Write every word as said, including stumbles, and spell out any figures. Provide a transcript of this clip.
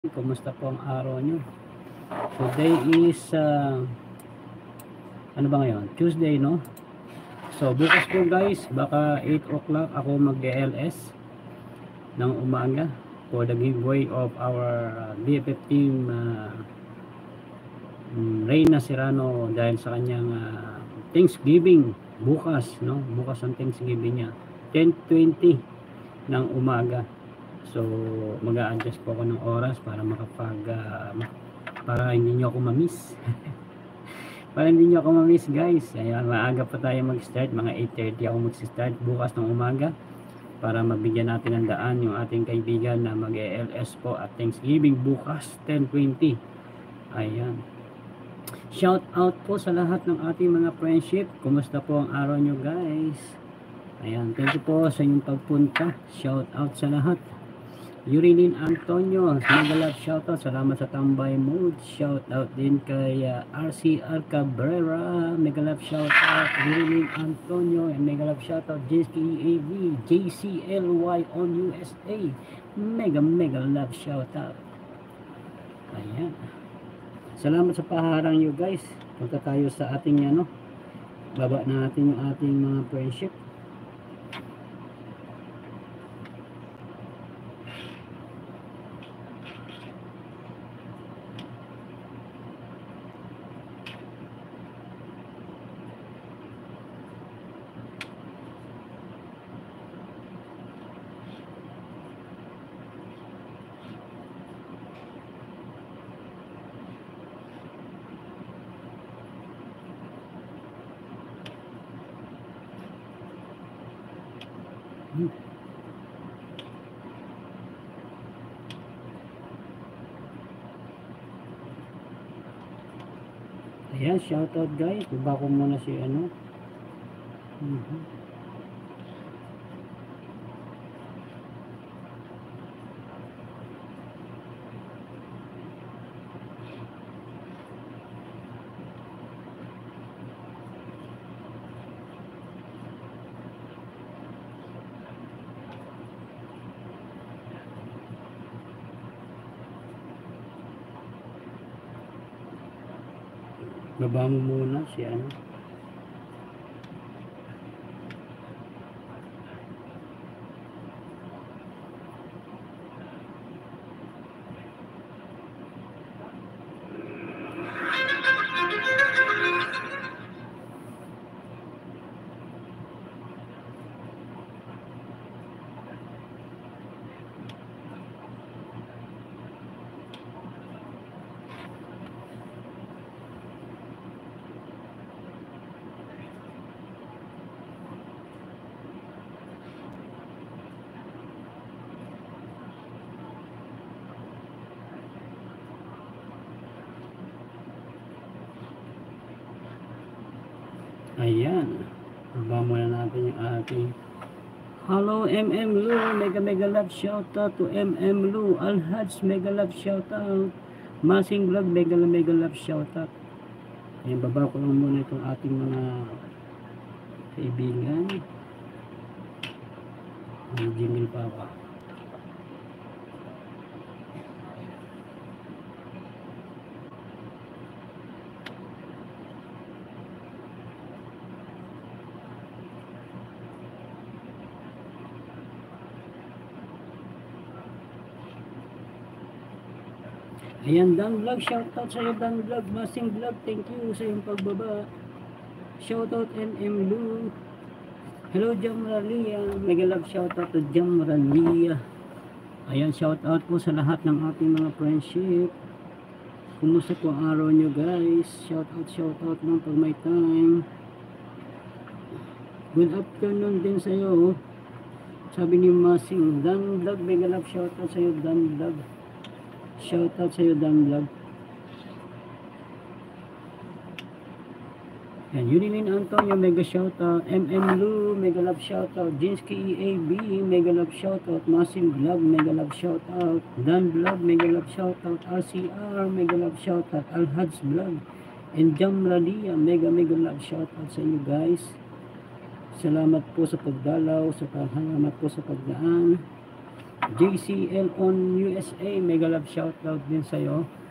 Kumusta po ang araw nyo? Today is uh, ano ba ngayon? Tuesday, no? So bukas po guys, baka eight o'clock ako mag-L S ng umaga for the giveaway of our uh, B F F team uh, Reyna Serrano dahil sa kanyang uh, Thanksgiving bukas, no? Bukas ang Thanksgiving niya, ten twenty ng umaga. So mag-a-adjust po ako ng oras para makapag uh, para hindi nyo ako ma-miss. Para hindi nyo ako ma-miss guys. Ayan, maaga pa tayo mag-start, mga eight thirty ako mag-start bukas ng umaga para mabigyan natin ng daan yung ating kaibigan na mag-L S po at Thanksgiving bukas ten twenty. Ayan, shout out po sa lahat ng ating mga friendship. Kumusta po ang araw nyo guys? Ayan, thank you po sa inyong pagpunta. Shout out sa lahat. Yurilin Antonio, mega love shoutout, salamat sa tambay mode. Shoutout din kay uh, R C R Cabrera, mega love shoutout. Yurilin Antonio, and mega love shoutout. J C A V, J C L Y on U S A, mega mega love shoutout. Ayan, salamat sa paharang you guys. Punta tayo sa ating ano, baba natin yung ating mga friendship. Hmm. Ayan, shoutout guys. Baba ko muna si ano. Mm-hmm. Baba mo muna si ano. Ayan, baba muna natin yung ating hello M M Lu, mega mega love shoutout to M M Lu. Alhaj, mega love shoutout. Masing Vlog, mega mega love shoutout. Ayan, baba ko lang muna itong ating mga kaibigan. May jingle pa ako. Ayan, Dan Vlog, shoutout sa iyo Dan Vlog. Masing Vlog, thank you sa iyong pagbaba. Shoutout M M Lu. Hello Jamralia, mega love shoutout to Jamralia. Ayan, shoutout po sa lahat ng ating mga friendship. Kumusta po ang araw nyo guys? Shoutout, shoutout lang pag may time. Good afternoon din sa iyo. Sabi ni Masing, Dan Vlog, mega love shoutout sa iyo Dan Vlog. Shoutout sa iyo Dan Vlog. Yan, Yurilin Antonio, mega shoutout. M M Lu, mega love shoutout. Jinsky E A B, mega love shoutout. Masim Vlog, mega love shoutout. Dan Vlog, mega love shoutout. R C R, mega love shoutout. Alhaj Vlog. And Jamralia, mega mega love shoutout sa inyo guys. Salamat po sa pagdalaw, sa salamat po sa pagdaan. J C L on U S A, mega love shoutout din sa'yo.